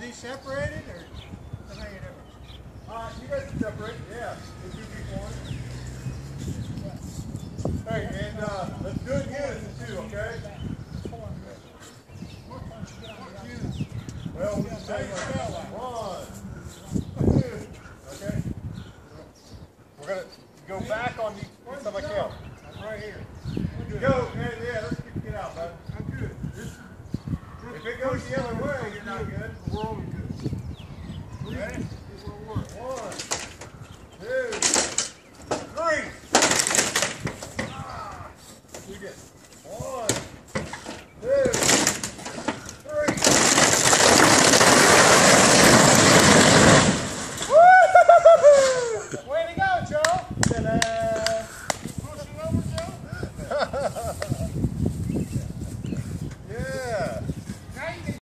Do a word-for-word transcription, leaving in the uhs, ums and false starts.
these separated or something different? Uh, you guys can separate, yeah. If you keep one. Hey, and uh, let's do it in unison too, okay? Well, we just say like one, two, okay? We're gonna go back on each time I count.